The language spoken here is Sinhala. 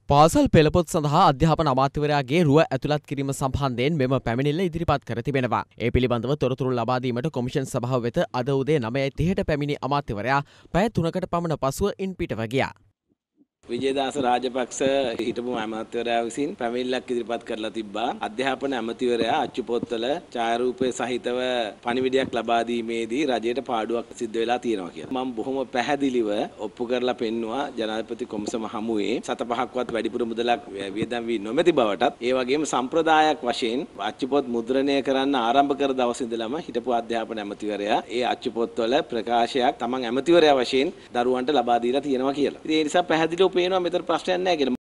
පාසල් පෙළපොත් සඳහා අධ්‍යාපන අමාත්‍යවරයාගේ රුව ඇතුළත් කිරීම සම්බන්ධයෙන් මෙම පැමිණිල්ල ඉදිරිපත් කර තිබෙනවා. ඒ පිළිබඳව තොරතුරු ලබා දීමට කොමිෂන් සභාව වෙත අද උදේ 9:30ට පැමිණි අමාත්‍යවරයා පැය 3කට පමණ පසුව ඉන් පිටව ගියා. විජේදාස රාජපක්ෂ හිටපු අමාත්‍යවරයා විසින් පැමිණිල්ලක් ඉදිරිපත් කරලා තිබ්බා. අධ්‍යාපන අමාත්‍යවරයා අච්චුපොත්තල ඡායාරූපය සහිතව පණිවිඩයක් ලබා දීමේදී රජයට පාඩුවක් සිද්ධ වෙලා තියෙනවා කියලා. මම බොහොම පැහැදිලිව ඔප්පු කරලා පෙන්නවා ජනාධිපති කොමිසම හමුවේ 7-5ක්වත් වැඩිපුර මුදලක් වියදම් වී නොමැති බවටත් ඒ වගේම සම්ප්‍රදායක් වශයෙන් අච්චුපොත් මුද්‍රණය කරන්න ආරම්භ කර දවස් ඉඳලම හිටපු අධ්‍යාපන අමාත්‍යවරයා ඒ අච්චුපොත්වල ප්‍රකාශයක් තමන් අමාත්‍යවරයා වශයෙන් දරුවන්ට ලබා දීලා තියෙනවා කියලා. ඉතින් ඒ නිසා පැහැදිලිව පේනවා මෙතන ප්‍රශ්නයක් නැහැ කියලා.